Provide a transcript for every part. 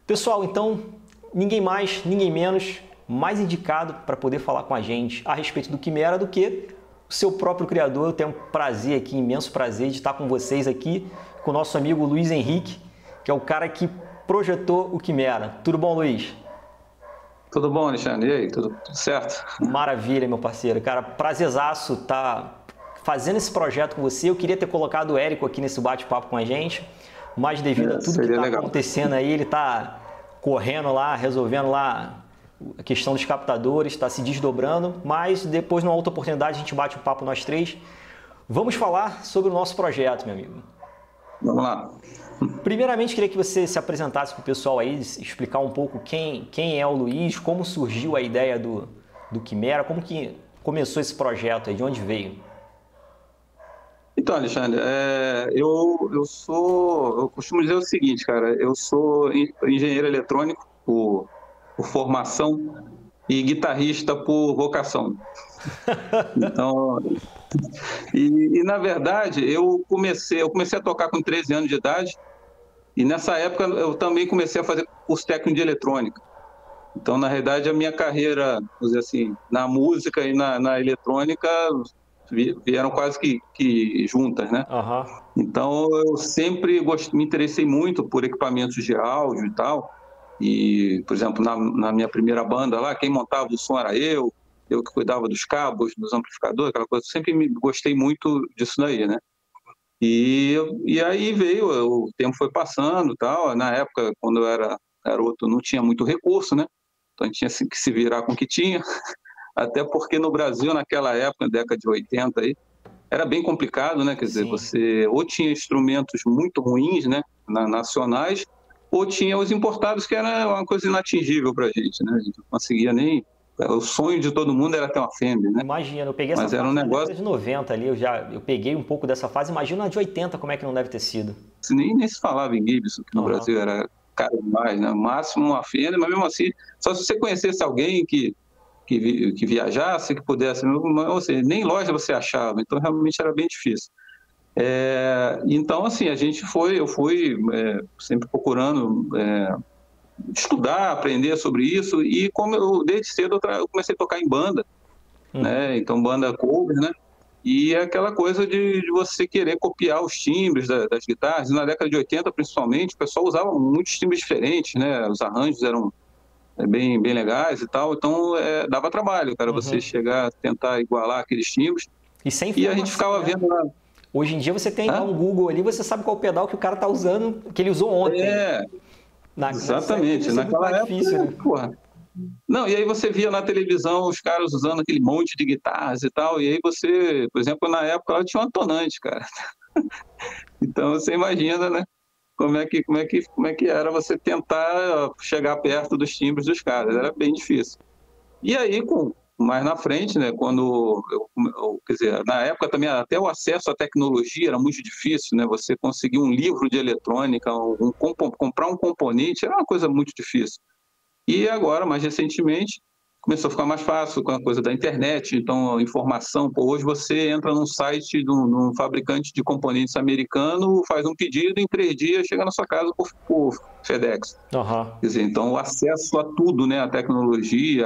Pessoal, então, ninguém mais, ninguém menos, mais indicado para poder falar com a gente a respeito do Quimera do que o seu próprio criador. Eu tenho um prazer aqui, imenso prazer de estar com vocês aqui, com o nosso amigo Luiz Henrique, que é o cara que projetou o Quimera. Tudo bom, Luiz? Tudo bom, Alexandre? E aí, tudo certo? Maravilha, meu parceiro. Cara, prazerzaço estar fazendo esse projeto com você. Eu queria ter colocado o Érico aqui nesse bate-papo com a gente, mas devido a tudo que está acontecendo aí, ele está correndo lá, resolvendo lá a questão dos captadores, está se desdobrando, mas depois, numa outra oportunidade, a gente bate um papo nós três. Vamos falar sobre o nosso projeto, meu amigo. Vamos lá. Primeiramente, queria que você se apresentasse para o pessoal aí, explicar um pouco quem é o Luiz, como surgiu a ideia do Quimera, como que começou esse projeto aí, de onde veio? Então, Alexandre, eu costumo dizer o seguinte, cara, eu sou engenheiro eletrônico por formação e guitarrista por vocação. Então, na verdade, eu comecei a tocar com 13 anos de idade e nessa época eu também comecei a fazer curso técnico de eletrônica. Então, na realidade, a minha carreira, vamos dizer assim, na música e na eletrônica vieram quase que juntas, né? Uhum. Então, eu sempre me interessei muito por equipamentos de áudio e tal. E, por exemplo, na minha primeira banda lá, quem montava o som era eu que cuidava dos cabos, dos amplificadores, aquela coisa. Eu sempre gostei muito disso daí, né? E aí veio, o tempo foi passando e tal. Na época, quando eu era garoto, não tinha muito recurso, né? Então, a gente tinha que se virar com o que tinha. Até porque no Brasil, naquela época, década de 80, aí, era bem complicado, né? Quer dizer, você ou tinha instrumentos muito ruins, né? Nacionais, ou tinha os importados, que era uma coisa inatingível para a gente, né? A gente não conseguia nem... O sonho de todo mundo era ter uma Fender, né? Imagina, eu peguei essa Mas era fase um na negócio... década de 90 ali, eu peguei um pouco dessa fase, imagina a de 80 como é que não deve ter sido. Nem se falava em Gibson, que no Brasil era caro demais, né? Máximo uma Fender, mas mesmo assim, só se você conhecesse alguém que viajasse, que pudesse, ou seja, nem loja você achava, então realmente era bem difícil. Então, assim, eu fui sempre procurando estudar, aprender sobre isso, e como eu, desde cedo, eu comecei a tocar em banda, né? Então, banda cover, né? E é aquela coisa de você querer copiar os timbres das guitarras. Na década de 80, principalmente, o pessoal usava muitos timbres diferentes, né? Os arranjos eram bem legais e tal. Então, dava trabalho, cara, você chegar a tentar igualar aqueles timbres. E sem E a gente ficava vendo lá. Hoje em dia você tem um Google ali, você sabe qual pedal que o cara tá usando, que ele usou ontem. Exatamente. Naquela época, difícil, né? Porra. Não, e aí você via na televisão os caras usando aquele monte de guitarras e tal, e aí você, por exemplo, na época ela tinha uma tonante, cara. Então você imagina, né? Como é que era você tentar chegar perto dos timbres dos caras, era bem difícil. E aí, mais na frente, né, quando quer dizer, na época também até o acesso à tecnologia era muito difícil, né? Você conseguir um livro de eletrônica, comprar um componente era uma coisa muito difícil. E agora, mais recentemente, começou a ficar mais fácil com a coisa da internet, então a informação, hoje você entra num site de um fabricante de componentes americano, faz um pedido, em 3 dias chega na sua casa por FedEx. Quer dizer, então o acesso a tudo, né, a tecnologia,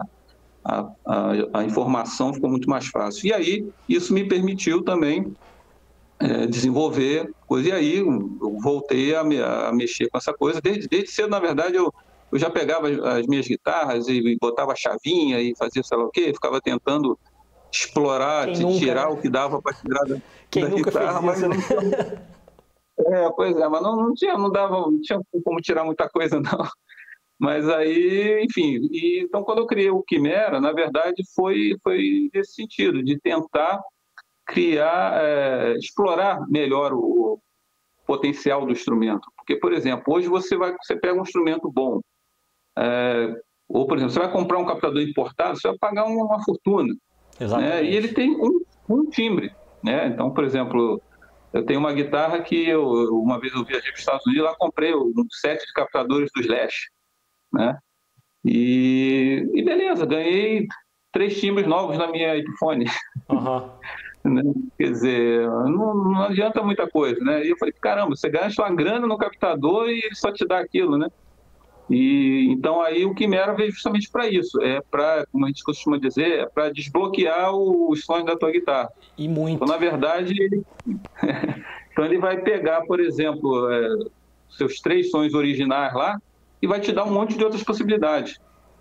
a informação ficou muito mais fácil. E aí, isso me permitiu também desenvolver coisa, e aí eu voltei a mexer com essa coisa. Desde cedo, na verdade, eu já pegava as minhas guitarras e botava a chavinha e fazia sei lá o quê, ficava tentando explorar, tirar o que dava para tirar da guitarra, mas não tinha... Pois é, mas não tinha como tirar muita coisa, não. Mas aí, enfim, então quando eu criei o Quimera, na verdade foi nesse sentido, de tentar criar, explorar melhor o potencial do instrumento. Porque, por exemplo, hoje você pega um instrumento bom, ou, por exemplo, você vai comprar um captador importado, você vai pagar uma fortuna. Né? E ele tem um timbre. Né? Então, por exemplo, eu tenho uma guitarra que uma vez eu viajei para os Estados Unidos, lá comprei um set de captadores do Slash. Né? E beleza, ganhei 3 timbres novos na minha Epiphone. Né? Quer dizer, não adianta muita coisa, né? E eu falei, caramba, você gasta uma grana no captador e ele só te dá aquilo, né? E então aí o Quimera veio justamente para isso, para, como a gente costuma dizer, é para desbloquear os sons da tua guitarra. E muito. Então, na verdade, então ele vai pegar, por exemplo, seus 3 sons originais lá e vai te dar um monte de outras possibilidades.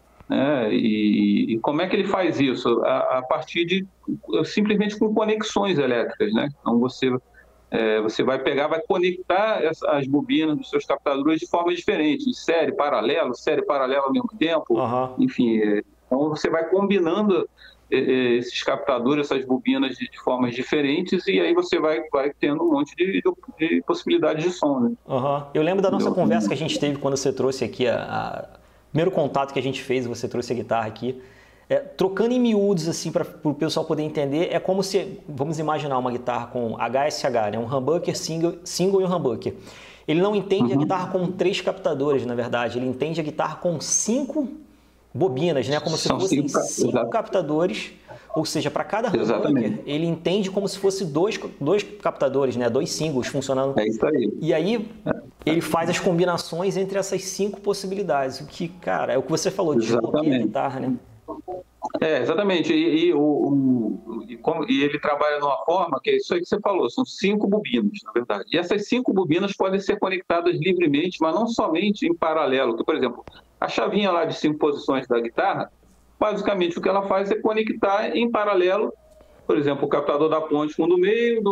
E como é que ele faz isso? A partir de simplesmente com conexões elétricas, né? Então você vai pegar, vai conectar as bobinas dos seus captadores de forma diferente, de série paralelo ao mesmo tempo, enfim. Então você vai combinando esses captadores, essas bobinas de formas diferentes, e aí você vai tendo um monte de possibilidades de som, né? Eu lembro da nossa conversa que a gente teve quando você trouxe aqui primeiro contato que a gente fez, você trouxe a guitarra aqui. Trocando em miúdos, assim, para o pessoal poder entender, é como se, vamos imaginar uma guitarra com HSH, né? Um humbucker single e um humbucker. Ele não entende a guitarra com 3 captadores, na verdade, ele entende a guitarra com 5 bobinas, né? Como se fossem 5 captadores, ou seja, para cada humbucker, ele entende como se fosse dois captadores, né? 2 singles funcionando. É isso aí. E aí ele faz as combinações entre essas 5 possibilidades, o que, cara, é o que você falou, desbloqueia a guitarra, né? Exatamente. E ele trabalha de uma forma que é isso aí que você falou, são 5 bobinas, na verdade. E essas 5 bobinas podem ser conectadas livremente, mas não somente em paralelo. Por exemplo, a chavinha lá de 5 posições da guitarra, basicamente o que ela faz é conectar em paralelo, por exemplo, o captador da ponte com o do meio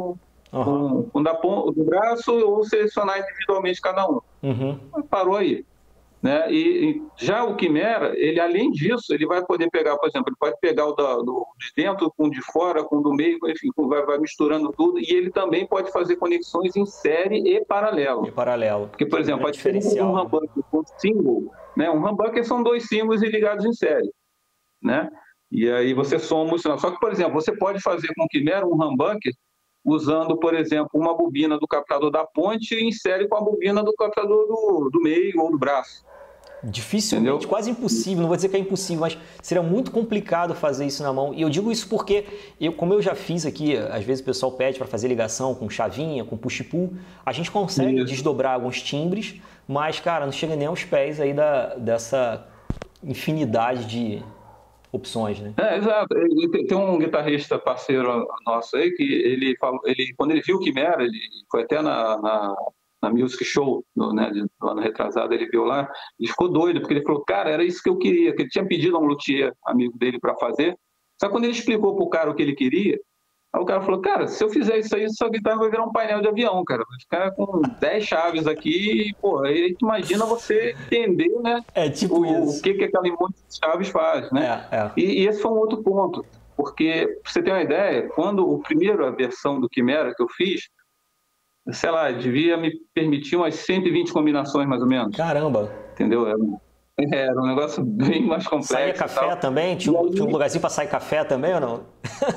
com do braço, ou selecionar individualmente cada um. Parou aí. Né? E já o Quimera, ele além disso, ele vai poder pegar, por exemplo, ele pode pegar o de dentro com o de fora, com o do meio, enfim, vai misturando tudo, e ele também pode fazer conexões em série e paralelo. Porque, por exemplo, pode ter um humbucker com single, né? Um humbucker são 2 singles ligados em série, né? E aí você soma o sinal. Só que, por exemplo, você pode fazer com o Quimera um humbucker usando, por exemplo, uma bobina do captador da ponte em série com a bobina do captador do meio ou do braço. Dificilmente, entendeu? Quase impossível, não vou dizer que é impossível, mas seria muito complicado fazer isso na mão. E eu digo isso porque, como eu já fiz aqui, às vezes o pessoal pede para fazer ligação com chavinha, com push-pull, a gente consegue desdobrar alguns timbres, mas, cara, não chega nem aos pés aí dessa infinidade de opções, né? Exato. Tem um guitarrista parceiro nosso aí que ele falou, quando ele viu o Quimera, ele foi até na Music Show, né, do ano retrasado, ele viu lá, ele ficou doido, porque ele falou, cara, era isso que eu queria, que ele tinha pedido a um luthier, amigo dele, para fazer. Só que quando ele explicou pro cara o que ele queria, aí o cara falou, cara, se eu fizer isso aí, sua guitarra vai virar um painel de avião, cara, vai ficar com 10 chaves aqui, e, pô, aí imagina você entender, né, isso. O que aquele monte de chaves faz, né? E esse foi um outro ponto, porque, pra você ter uma ideia, quando a primeira versão do Quimera que eu fiz, sei lá, devia me permitir umas 120 combinações, mais ou menos. Caramba! Entendeu? Era um negócio bem mais complexo. Saía café também? Tinha um lugarzinho para sair café também ou não?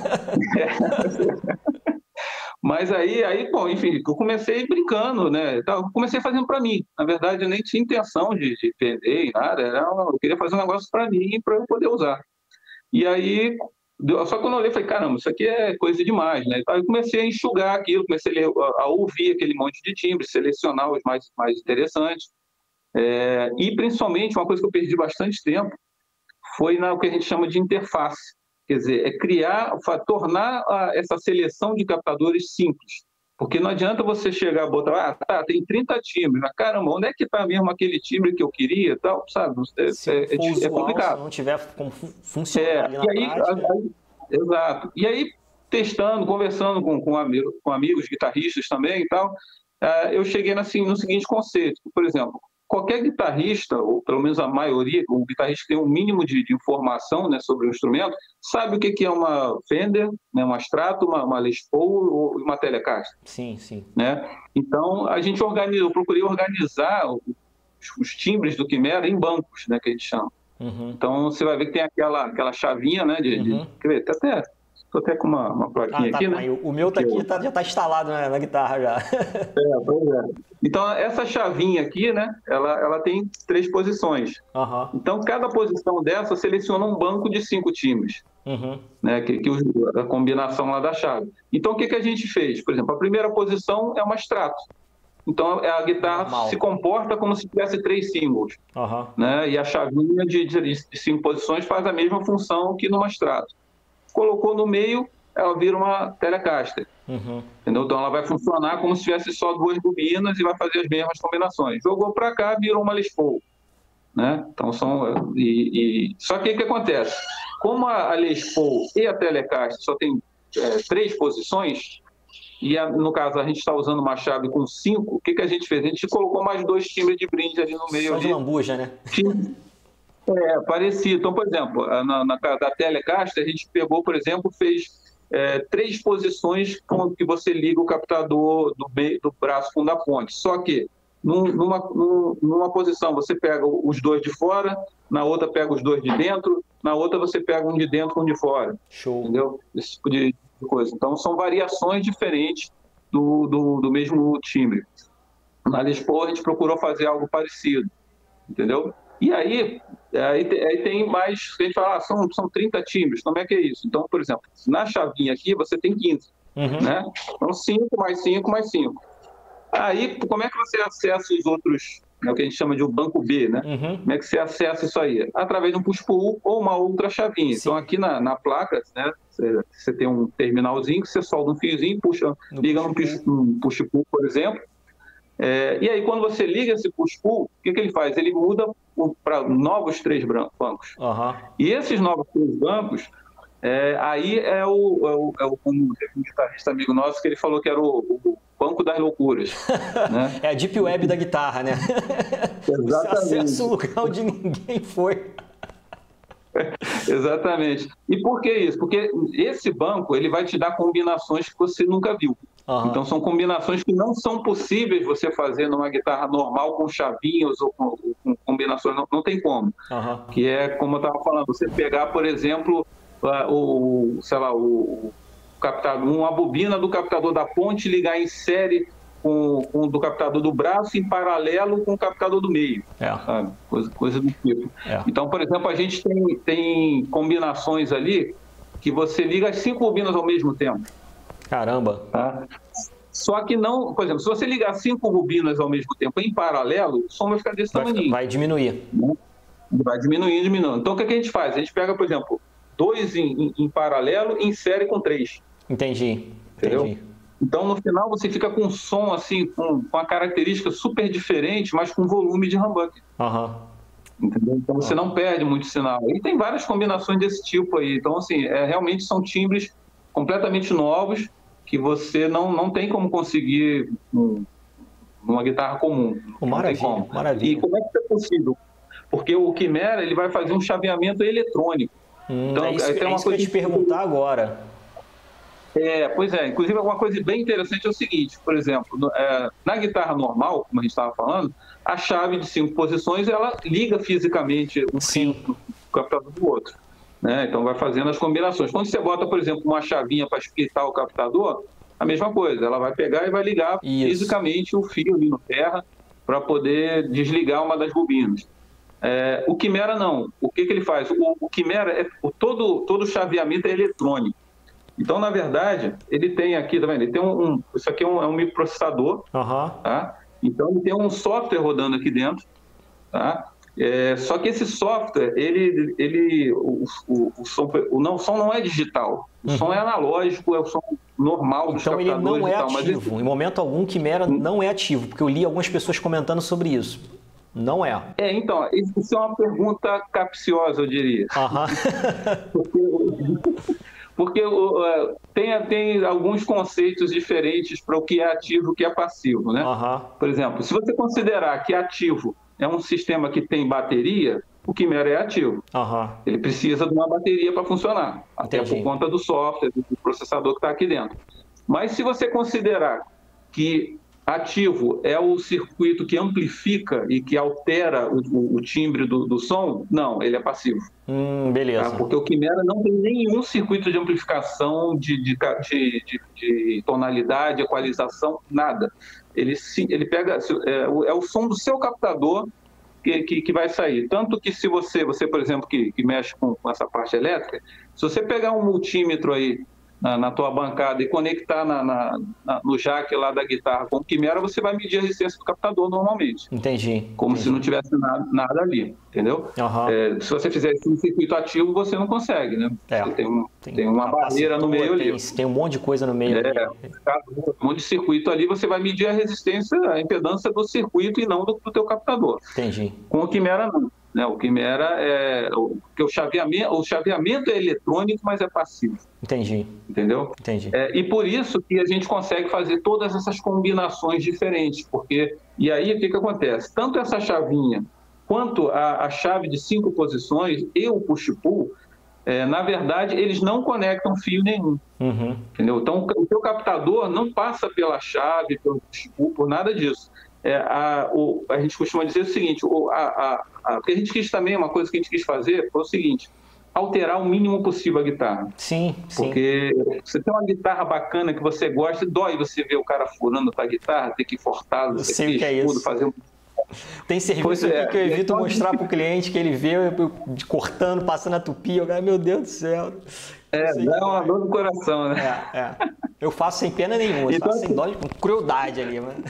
Mas aí, bom, enfim, eu comecei brincando, né? Eu comecei fazendo para mim. Na verdade, eu nem tinha intenção de vender e nada. Eu queria fazer um negócio para mim, para eu poder usar. E aí, só que quando eu olhei, falei, caramba, isso aqui é coisa demais, né? Então, eu comecei a enxugar aquilo, comecei a ouvir aquele monte de timbres, selecionar os mais interessantes. E, principalmente, uma coisa que eu perdi bastante tempo foi o que a gente chama de interface. Quer dizer, tornar essa seleção de captadores simples. Porque não adianta você chegar e botar, tem 30 timbres, mas caramba, onde é que está mesmo aquele timbre que eu queria, tal, sabe? É complicado. Se não tiver como funcionar ali na prática. Exato. E aí, testando, conversando com amigos guitarristas também e tal, eu cheguei no seguinte conceito. Por exemplo, qualquer guitarrista, ou pelo menos a maioria, o guitarrista que tem um mínimo de informação, né, sobre o instrumento, sabe o que é uma Fender, né, uma Strato, uma Les Paul ou uma Telecaster. Sim, sim. Né? Então, eu procurei organizar os timbres do Quimera em bancos, né, que a gente chama. Então, você vai ver que tem aquela chavinha, né, quer ver, estou até com uma plaquinha aqui, né? O meu aqui já está instalado na guitarra já. Pois é. Então, essa chavinha aqui, né, ela tem 3 posições. Então, cada posição dessa seleciona um banco de 5 timbres, né, a combinação lá da chave. Então, o que a gente fez? Por exemplo, a primeira posição é uma Strato. Então a guitarra se comporta como se tivesse 3 símbolos. Né? E a chavinha de 5 posições faz a mesma função que numa Strato. Colocou no meio, ela vira uma Telecaster. Entendeu? Então ela vai funcionar como se tivesse só 2 bobinas e vai fazer as mesmas combinações. Jogou para cá, virou uma Les Paul. Né? Então só que o que acontece? Como a Les Paul e a Telecaster só tem 3 posições, e no caso a gente está usando uma chave com 5, o que a gente fez? A gente colocou mais 2 timbres de brinde ali no meio. Só de lambuja, né? Parecido. Então, por exemplo, na da Telecaster, a gente pegou, por exemplo, fez 3 posições com que você liga o captador do braço fundo da ponte. Só que numa posição você pega os 2 de fora, na outra pega os 2 de dentro, na outra você pega um de dentro e um de fora. Show. Entendeu? Esse tipo de coisa. Então, são variações diferentes do mesmo timbre. Na Les Paul, a gente procurou fazer algo parecido. Entendeu? E aí tem mais, a gente fala, são 30 timbres, como é que é isso? Então, por exemplo, na chavinha aqui você tem 15, né? Então 5 mais 5 mais 5. Aí, como é que você acessa os outros, o que a gente chama de o banco B, né? Como é que você acessa isso aí? Através de um push-pull ou uma outra chavinha. Sim. Então, aqui na placa, né, você tem um terminalzinho que você solda um fiozinho, liga num push-pull, por exemplo. E aí, quando você liga esse push-pull, o que ele faz? Ele muda para novos 3 bancos. E esses novos 3 bancos, aí como teve um guitarrista amigo nosso que ele falou que era o banco das loucuras. Né? É a deep web da guitarra, né? Exatamente. Você acessa um lugar onde ninguém foi. Exatamente. E por que isso? Porque esse banco ele vai te dar combinações que você nunca viu. Então são combinações que não são possíveis você fazer numa guitarra normal com chavinhos ou com combinações, não tem como. Que é, como eu estava falando, você pegar, por exemplo, uma bobina do captador da ponte, ligar em série com do captador do braço em paralelo com o captador do meio. Sabe? Coisa do tipo. Então, por exemplo, a gente tem combinações ali que você liga as 5 bobinas ao mesmo tempo. Caramba! Tá? Só que não, por exemplo, se você ligar 5 bobinas ao mesmo tempo em paralelo, o som vai ficar desse tamanho. Vai diminuir. Vai diminuindo. Então, o que a gente faz? A gente pega, por exemplo, 2 em paralelo em série com 3. Entendi. Então, no final, você fica com um som assim, com uma característica super diferente, mas com volume de humbucker. Entendeu? Então, você não perde muito sinal. E tem várias combinações desse tipo aí. Então, assim, realmente são timbres completamente novos que você não tem como conseguir numa guitarra comum. Maravilha. E como é que isso é possível? Porque o Chimera ele vai fazer um chaveamento eletrônico. Então, é isso que eu ia te perguntar agora. Pois é. Inclusive, uma coisa bem interessante é o seguinte, por exemplo, na guitarra normal, como a gente estava falando, a chave de 5 posições, ela liga fisicamente um fio do captador do outro. Né? Então, vai fazendo as combinações. Quando você bota, por exemplo, uma chavinha para espetar o captador, a mesma coisa. Ela vai pegar e vai ligar fisicamente o fio ali no terra para poder desligar uma das bobinas. O Chimera não. O que ele faz? O Chimera, todo o chaveamento é eletrônico. Então, na verdade, ele tem aqui, tá vendo? Ele tem isso aqui é um microprocessador, tá? Então, ele tem um software rodando aqui dentro, tá? Só que esse software, o som não é digital, o som é analógico, é o som normal dos captadores. Então, ele não é ativo, em momento algum, o Chimera não é ativo, porque eu li algumas pessoas comentando sobre isso. Não é. Então, isso é uma pergunta capciosa, eu diria. Porque tem alguns conceitos diferentes para o que é ativo e o que é passivo, né? Por exemplo, se você considerar que ativo é um sistema que tem bateria, o Chimera é ativo. Ele precisa de uma bateria para funcionar, até por conta do software, do processador que está aqui dentro. Mas se você considerar que ativo é o circuito que amplifica e que altera o timbre do som, não, ele é passivo. Beleza. Tá? Porque o Chimera não tem nenhum circuito de amplificação, de tonalidade, equalização, nada. Ele pega, é o som do seu captador que vai sair. Tanto que se você por exemplo, que mexe com essa parte elétrica, se você pegar um multímetro aí na tua bancada e conectar no jack lá da guitarra com o Quimera, você vai medir a resistência do captador normalmente. Entendi. Como se não tivesse nada ali, entendeu? Se você fizer isso no circuito ativo, você não consegue, né? Você tem uma barreira no meio ali. Tem um monte de coisa no meio. Um monte de circuito ali, você vai medir a resistência, a impedância do circuito e não do teu captador. Entendi. Com o Quimera, não. Né? O Quimera porque o chaveamento é eletrônico, mas é passivo. Entendi. Entendeu? Entendi. E por isso que a gente consegue fazer todas essas combinações diferentes, e aí o que acontece? Tanto essa chavinha quanto a chave de 5 posições e o push-pull, na verdade, eles não conectam fio nenhum. Entendeu? Então, o teu captador não passa pela chave, pelo push-pull, por nada disso. A gente costuma dizer o seguinte, porque a gente quis também, uma coisa que a gente quis fazer foi o seguinte, alterar o mínimo possível a guitarra. Sim. Porque você tem uma guitarra bacana que você gosta, dói você ver o cara furando a tua guitarra, ter que forçar, ter que escudo, fazer Tem serviço aqui que eu evito mostrar para o cliente, que ele vê cortando, passando a tupi, meu Deus do céu. Dá uma dor no coração, né? Eu faço sem pena nenhuma, então, faço sem dó, com crueldade ali, mano.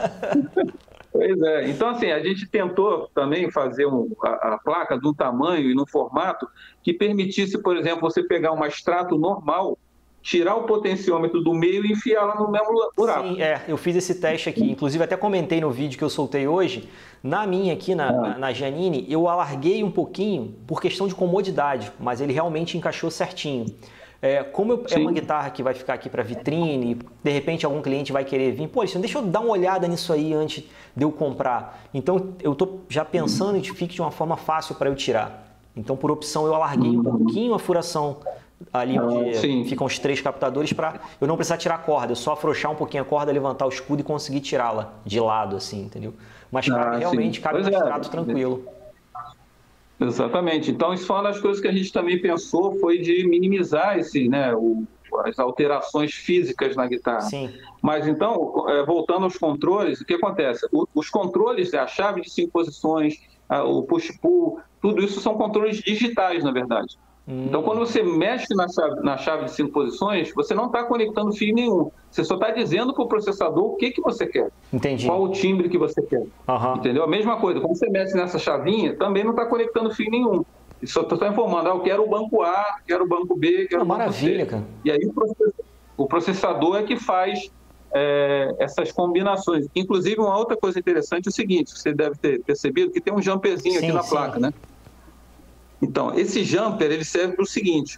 Pois é. Então, assim, a gente tentou também fazer a placa de um tamanho e num formato que permitisse, por exemplo, você pegar uma extrato normal, tirar o potenciômetro do meio e enfiar lá no mesmo buraco. Sim, eu fiz esse teste aqui. Inclusive, até comentei no vídeo que eu soltei hoje. Na minha aqui, na Janine, eu alarguei um pouquinho por questão de comodidade, mas ele realmente encaixou certinho. Como é uma guitarra que vai ficar aqui para vitrine, de repente algum cliente vai querer vir, pô, deixa eu dar uma olhada nisso aí antes de eu comprar. Então, eu estou já pensando em que fique de uma forma fácil para eu tirar. Então, por opção, eu alarguei um pouquinho a furação ali onde ficam os 3 captadores para eu não precisar tirar a corda, eu só afrouxar um pouquinho a corda, levantar o escudo e conseguir tirá-la de lado, assim, entendeu? Mas realmente cabe no extrato tranquilo. Exatamente. Então, isso foi uma das coisas que a gente também pensou, foi de minimizar as alterações físicas na guitarra. Sim. Mas, então, voltando aos controles, o que acontece? Os controles, a chave de 5 posições, o push-pull, tudo isso são controles digitais, na verdade. Então, quando você mexe na chave de 5 posições, você não está conectando fio nenhum. Você só está dizendo para o processador o que você quer. Entendi. Qual o timbre que você quer. Entendeu? A mesma coisa. Quando você mexe nessa chavinha, também não está conectando fio nenhum. Só está informando, eu quero o banco A, quero o banco B, quero o banco C. Maravilha, cara. E aí o processador é que faz essas combinações. Inclusive, uma outra coisa interessante é o seguinte, você deve ter percebido que tem um jumperzinho aqui na placa, né? Então, esse jumper, ele serve para o seguinte,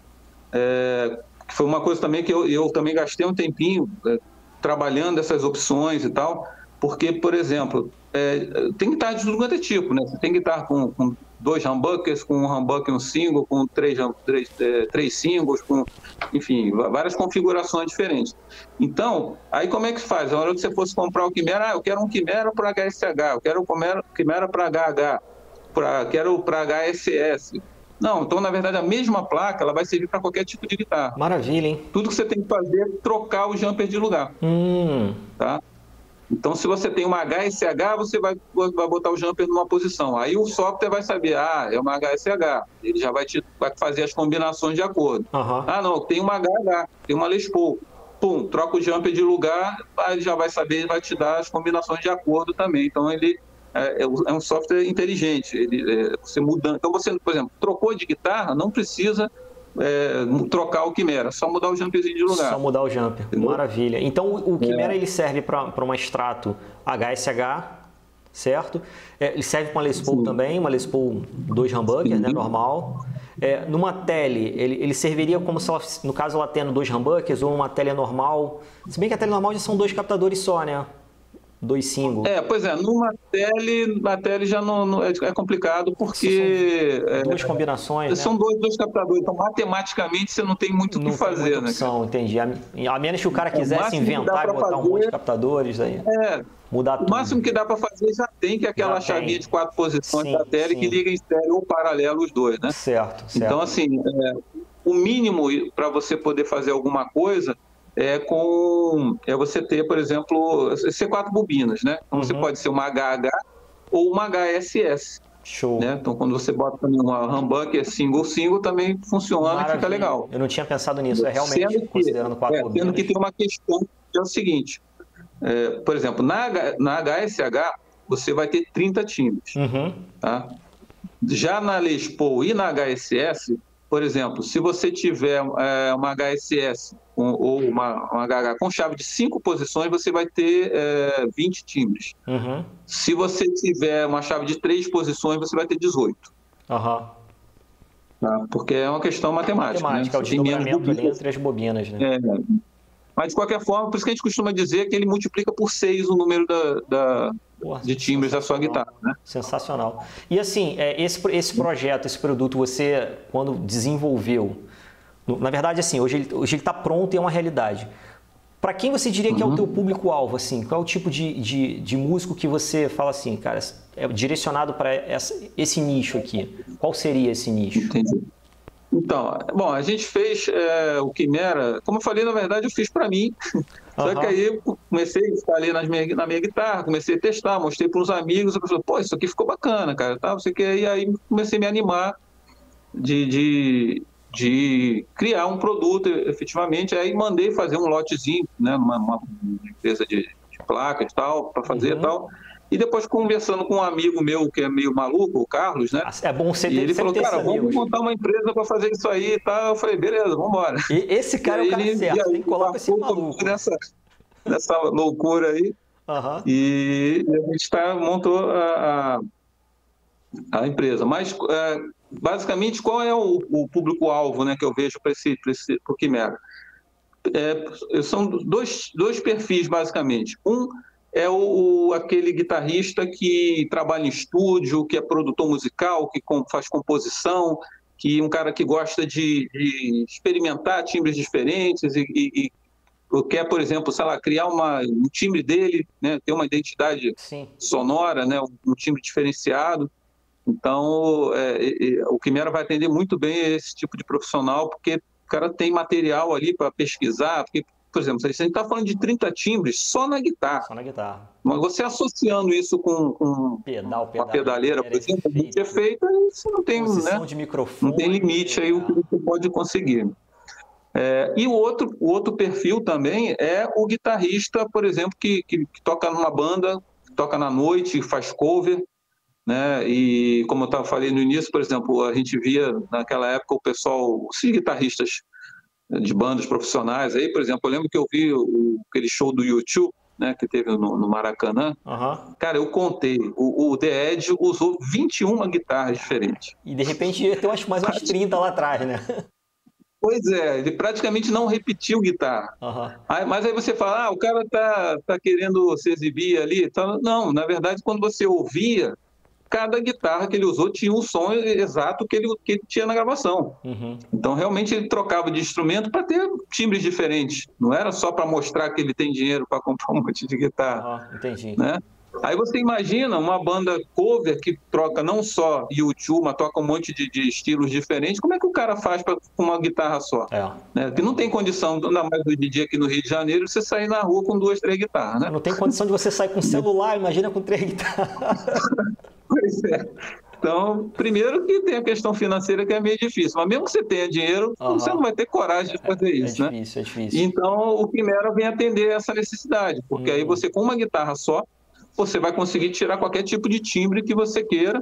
que foi uma coisa também que eu também gastei um tempinho trabalhando essas opções e tal, porque, por exemplo, tem guitarra de tudo quanto é tipo, né? Você tem guitarra com 2 humbuckers, com um humbucker e um single, com 3 singles, enfim, várias configurações diferentes. Então, aí como é que faz? Na hora que você fosse comprar o Quimera, eu quero um Quimera para HSH, eu quero um Quimera para HH, quero para HSS. Não, então, na verdade, a mesma placa ela vai servir para qualquer tipo de guitarra. Maravilha, hein? Tudo que você tem que fazer é trocar o jumper de lugar. Tá? Então, se você tem uma HSH, você vai botar o jumper numa posição. Aí o software vai saber, é uma HSH. Ele já vai fazer as combinações de acordo. Não, tem uma HH, tem uma Les Paul. Pum, troca o jumper de lugar, aí ele já vai saber, ele vai te dar as combinações de acordo também. Então, ele é um software inteligente. Você mudando. Então, você, por exemplo, trocou de guitarra, não precisa trocar o Quimera, só mudar o jumperzinho de lugar. Só mudar o jumper, entendeu? Maravilha. Então, o Quimera ele serve para uma extrato HSH, certo? Ele serve para uma Les Paul também, uma Les Paul 2 humbuckers, né, normal. Numa tele, ele serviria como se ela, no caso ela tendo 2 humbuckers ou uma tele normal. Se bem que a tele normal já são 2 captadores só, né? 2 singles. Pois é, na tele já não é complicado porque... São 2 combinações, são né? dois captadores, então matematicamente você não tem muito o que fazer, né? Entendi. A menos que o cara quisesse inventar e botar um monte de captadores aí. Mudar tudo. O máximo que dá para fazer já tem, que é aquela chavinha de 4 posições da tele que liga em estéreo ou paralelo os dois, né? Certo. Então, assim, o mínimo para você poder fazer alguma coisa você ter, por exemplo, C4 bobinas, né? Então, você pode ser uma HH ou uma HSS. Show. Né? Então, quando você bota também uma humbucker single, também funciona. Maravilha. E fica legal. Eu não tinha pensado nisso, realmente, considerando 4 bobinas. Sendo que tem uma questão que é o seguinte, por exemplo, na HSH, você vai ter 30 timbres. Tá? Já na Les Paul e na HSS, por exemplo, se você tiver uma HSS ou uma HH com chave de 5 posições, você vai ter 20 timbres. Se você tiver uma chave de 3 posições, você vai ter 18. Tá? Porque é uma questão matemática. Né? É o desdobramento ali entre as bobinas. Né? Mas, de qualquer forma, por isso que a gente costuma dizer que ele multiplica por 6 o número de timbres da sua guitarra. Né? Sensacional. E assim, esse projeto, esse produto, você, quando desenvolveu, na verdade, assim, hoje ele está pronto e é uma realidade. Para quem você diria que é o teu público-alvo? Assim, qual é o tipo de músico que você fala assim, cara, é direcionado para esse nicho aqui? Qual seria esse nicho? Entendi. Então, bom, a gente fez o Quimera, como eu falei, na verdade eu fiz para mim, só que aí eu comecei a instalei na minha guitarra, comecei a testar, mostrei para uns amigos, eu falei, pô, isso aqui ficou bacana, cara, tá? E aí comecei a me animar de criar um produto efetivamente, aí mandei fazer um lotezinho, né, numa empresa de placas e tal, para fazer e tal. E depois, conversando com um amigo meu que é meio maluco, o Carlos, né? É bom você ter, e ele falou, cara, vamos montar uma empresa para fazer isso aí e tal. Eu falei, beleza, vamos embora. E esse cara é o cara certo, tem que colocar esse maluco. Nessa loucura aí. E a gente montou a empresa. Mas, basicamente, qual é o público-alvo, né, que eu vejo para o Quimera? São dois perfis, basicamente. Um é aquele guitarrista que trabalha em estúdio, que é produtor musical, que faz composição, que um cara que gosta de experimentar timbres diferentes e quer, por exemplo, sei lá, criar um timbre dele, né, ter uma identidade sonora, né, um timbre diferenciado. Então, o Quimera vai atender muito bem esse tipo de profissional, porque o cara tem material ali para pesquisar, porque, por exemplo, a gente está falando de 30 timbres só na guitarra. Só na guitarra. Mas você associando isso com uma pedaleira, por exemplo, de efeito, você não tem, né, de microfone, não tem limite aí o que você pode conseguir. E o outro perfil também é o guitarrista, por exemplo, que toca numa banda, toca na noite, faz cover, né? E como eu falei no início, por exemplo, a gente via naquela época o pessoal, os guitarristas de bandas profissionais aí, por exemplo, eu lembro que eu vi aquele show do U2, né, que teve no Maracanã. Cara, eu contei, o The Edge usou 21 guitarras diferentes. E de repente ia ter mais umas 30 lá atrás, né? Pois é, ele praticamente não repetiu guitarra. Mas aí você fala, o cara tá querendo se exibir ali. Não, na verdade, quando você ouvia, cada guitarra que ele usou tinha um som exato que ele tinha na gravação. Então, realmente, ele trocava de instrumento para ter timbres diferentes. Não era só para mostrar que ele tem dinheiro para comprar um monte de guitarra. Entendi. Né? Aí você imagina uma banda cover que troca não só U2, mas toca um monte de estilos diferentes. Como é que o cara faz com uma guitarra só? Né? Porque não tem condição, ainda mais hoje em dia aqui no Rio de Janeiro, você sair na rua com 2, 3 guitarras. Né? Não tem condição de você sair com celular, imagina com 3 guitarras. Pois é. Então, primeiro que tem a questão financeira que é meio difícil, mas mesmo que você tenha dinheiro, você não vai ter coragem de fazer isso, né? É difícil. Então, o Quimera vem atender essa necessidade, porque aí você, com uma guitarra só, você vai conseguir tirar qualquer tipo de timbre que você queira,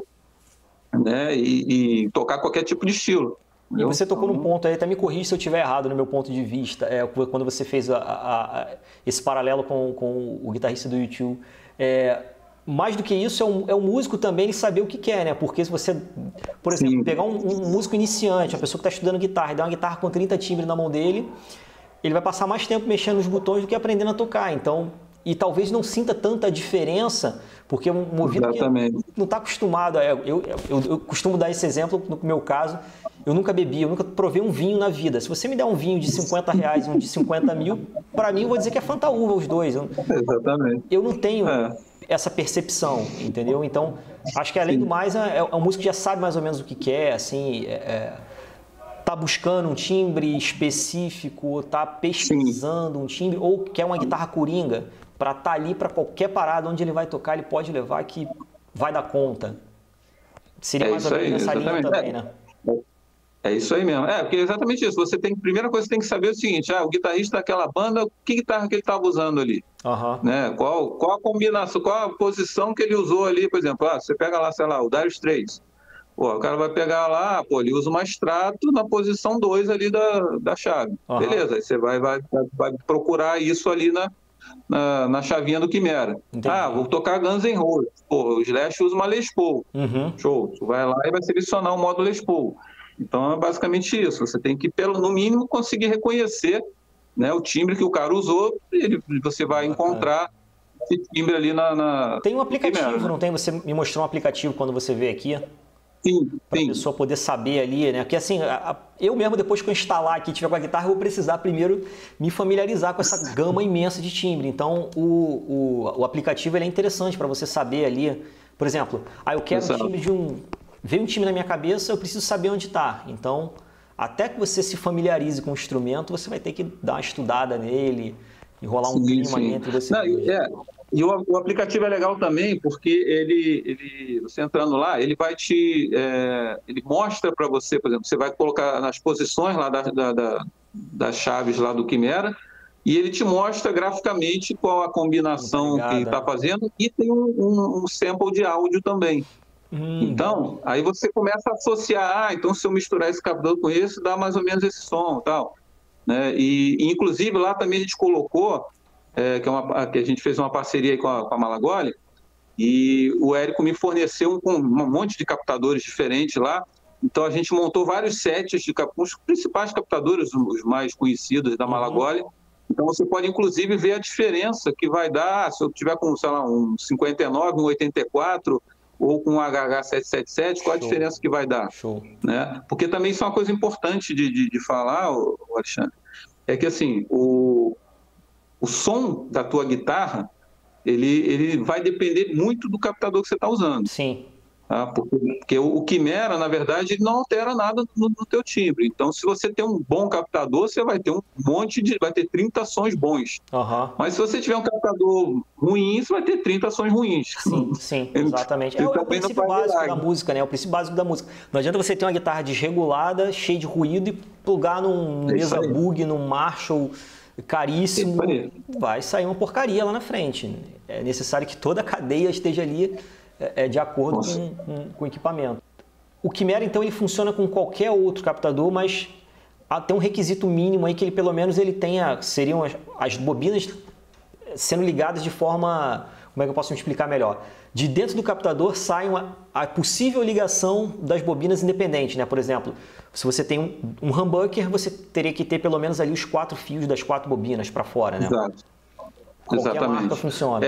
né? E tocar qualquer tipo de estilo. E você tocou num ponto aí, até me corrija se eu estiver errado no meu ponto de vista, quando você fez esse paralelo com o guitarrista do U2. Mais do que isso, é um músico também ele saber o que quer, né? Porque se você, por exemplo, pegar um músico iniciante, uma pessoa que está estudando guitarra, e dar uma guitarra com 30 timbres na mão dele, ele vai passar mais tempo mexendo nos botões do que aprendendo a tocar. Então, e talvez não sinta tanta diferença, porque um ouvido que não está acostumado. Eu costumo dar esse exemplo, no meu caso, eu nunca bebi, eu nunca provei um vinho na vida. Se você me der um vinho de R$50 e um de 50 mil, para mim eu vou dizer que é fantaúva os dois. Exatamente. Eu não tenho essa percepção, entendeu? Então, acho que além do mais, é um músico que já sabe mais ou menos o que quer, assim, tá buscando um timbre específico, tá pesquisando um timbre, ou quer uma guitarra coringa, para estar ali para qualquer parada onde ele vai tocar, ele pode levar que vai dar conta. Seria mais ou menos nessa linha também, né? É isso aí mesmo. Porque é exatamente isso. Você tem, primeira coisa que você tem que saber é o seguinte: o guitarrista daquela banda, que guitarra que ele estava usando ali? Né? Qual a combinação, qual a posição que ele usou ali, por exemplo? Você pega lá, sei lá, o Dire Straits. O cara vai pegar lá, ele usa uma extrato na posição 2 ali da chave. Beleza, aí você vai procurar isso ali na chavinha do Quimera. Vou tocar Guns N' Roses. O Slash usa uma Les Paul. Show. Você vai lá e vai selecionar o modo Les Paul. Então é basicamente isso. Você tem que, no mínimo, conseguir reconhecer, né, o timbre que o cara usou, e você vai encontrar esse timbre ali Tem um aplicativo, Quimera, não tem? Você me mostrou um aplicativo quando você veio aqui? Sim. Para a pessoa poder saber ali, né? Porque assim, eu mesmo, depois que eu instalar aqui e tiver com a guitarra, eu vou precisar primeiro me familiarizar com essa gama imensa de timbre. Então, o aplicativo ele é interessante para você saber ali, por exemplo, eu quero um timbre veio um timbre na minha cabeça, eu preciso saber onde está. Então, até que você se familiarize com o instrumento, você vai ter que dar uma estudada nele e rolar um clima ali entre você. E o aplicativo é legal também porque ele você entrando lá, ele vai ele mostra para você, por exemplo, você vai colocar nas posições lá das chaves lá do Quimera e ele te mostra graficamente qual a combinação que ele está fazendo e tem um sample de áudio também. Então, aí você começa a associar, então se eu misturar esse captador com esse, dá mais ou menos esse som e tal. Né? E inclusive lá também a gente colocou que a gente fez uma parceria aí com a Malagoli, e o Érico me forneceu um monte de captadores diferentes lá, então a gente montou vários sets os principais captadores, os mais conhecidos da Malagoli. Então você pode inclusive ver a diferença que vai dar se eu tiver com, sei lá, um 59, um 84 ou com um HH777, qual a diferença que vai dar. Né? Porque também isso é uma coisa importante de falar, Alexandre, é que assim, o som da tua guitarra, ele vai depender muito do captador que você está usando. Sim. Porque o Quimera, na verdade, ele não altera nada no teu timbre. Então, se você tem um bom captador, você vai ter vai ter 30 sons bons. Mas se você tiver um captador ruim, você vai ter 30 sons ruins. Sim, exatamente. É o princípio básico da música, né? É o princípio básico da música. Não adianta você ter uma guitarra desregulada, cheia de ruído, e plugar num Mesa Bug, num Marshall caríssimo, vai sair uma porcaria lá na frente. É necessário que toda a cadeia esteja ali de acordo com o equipamento. O Quimera, então, ele funciona com qualquer outro captador, mas tem um requisito mínimo aí que ele, pelo menos, ele tenha, seriam as bobinas sendo ligadas de forma, como é que eu posso me explicar melhor? De dentro do captador sai a possível ligação das bobinas independentes, né? Por exemplo, se você tem um humbucker, você teria que ter pelo menos ali os 4 fios das 4 bobinas para fora, né? Exato. Qualquer marca funciona.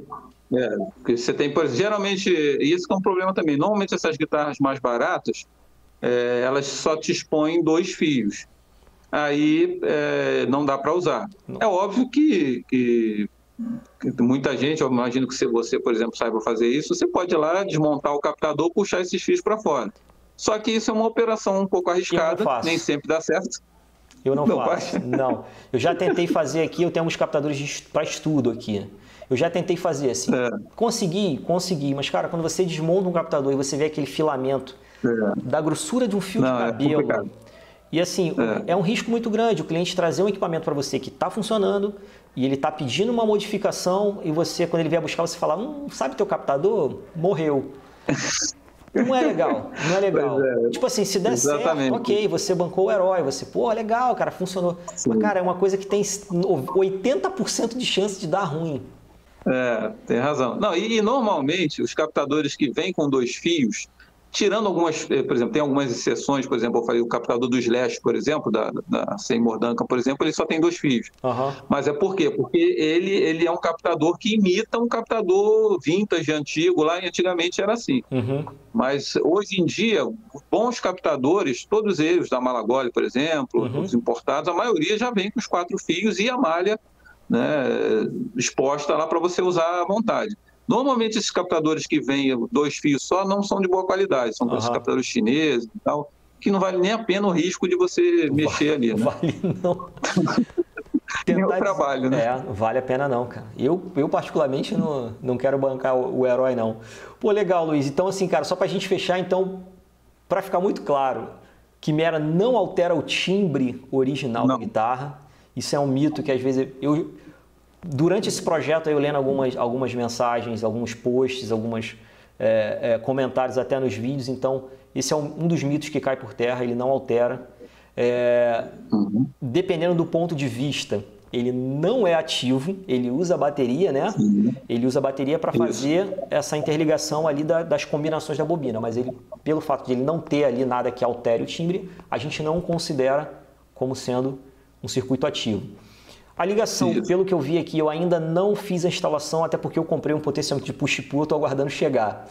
Porque você tem, por exemplo, geralmente, e esse é um problema também, normalmente essas guitarras mais baratas, elas só te expõem 2 fios. Aí não dá para usar. É óbvio que muita gente, eu imagino que se você, por exemplo, saiba fazer isso, você pode ir lá, desmontar o captador, puxar esses fios para fora. Só que isso é uma operação um pouco arriscada, nem sempre dá certo. Eu não faço, não. Eu já tentei fazer aqui, eu tenho uns captadores para estudo aqui. Eu já tentei fazer assim. Consegui, mas cara, quando você desmonta um captador e você vê aquele filamento da grossura de um fio de cabelo, e assim, é um risco muito grande o cliente trazer um equipamento para você que está funcionando e ele está pedindo uma modificação e você, quando ele vier buscar, você fala, sabe teu captador? Morreu. Não é legal, não é legal. Tipo assim, se der certo, ok, você bancou o herói, você, legal, cara, funcionou. Mas, cara, é uma coisa que tem 80% de chance de dar ruim. Tem razão. Não, e normalmente os captadores que vêm com 2 fios, tirando algumas, por exemplo, tem algumas exceções, por exemplo, eu falei o captador do Slash, por exemplo, da Seymour Duncan, por exemplo, ele só tem 2 fios. Mas é por quê? Porque ele é um captador que imita um captador vintage, antigo, lá antigamente era assim. Mas hoje em dia, bons captadores, todos eles, da Malagoli, por exemplo, os importados, a maioria já vem com os 4 fios e a malha, né, exposta lá para você usar à vontade. Normalmente esses captadores que vêm 2 fios só não são de boa qualidade, são esses captadores chineses e tal, que não vale nem a pena o risco de você mexer ali, né? Vale não. Nem o trabalho, né? Vale a pena não, cara. Eu particularmente não quero bancar o herói, não. Pô, legal, Luiz. Então, assim, cara, só pra gente fechar, então, pra ficar muito claro, Quimera não altera o timbre original da guitarra. Isso é um mito que às vezes durante esse projeto eu lendo algumas mensagens, alguns posts, alguns comentários até nos vídeos, então esse é um dos mitos que cai por terra, ele não altera. Dependendo do ponto de vista, ele não é ativo, ele usa a bateria, né? Ele usa a bateria para fazer essa interligação ali das combinações da bobina, mas ele, pelo fato de ele não ter ali nada que altere o timbre, a gente não considera como sendo um circuito ativo. A ligação, pelo que eu vi aqui, eu ainda não fiz a instalação, até porque eu comprei um potenciômetro de push-pull, estou aguardando chegar.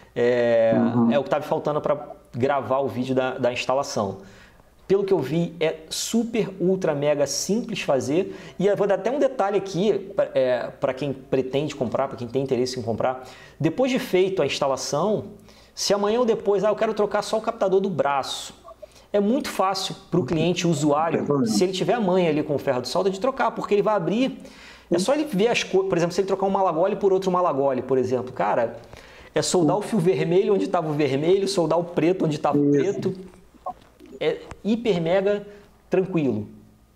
É o que estava faltando para gravar o vídeo da instalação. Pelo que eu vi, é super, ultra, mega simples fazer. E eu vou dar até um detalhe aqui para quem pretende comprar, para quem tem interesse em comprar. Depois de feito a instalação, se amanhã ou depois, eu quero trocar só o captador do braço. É muito fácil para o cliente, o usuário, se ele tiver a manha ali com o ferro de solda, de trocar, porque ele vai abrir, é só ele ver as cores, por exemplo, se ele trocar um malagoli por outro malagoli, por exemplo, cara, é soldar o fio vermelho onde estava o vermelho, soldar o preto onde estava o preto, é hiper mega tranquilo.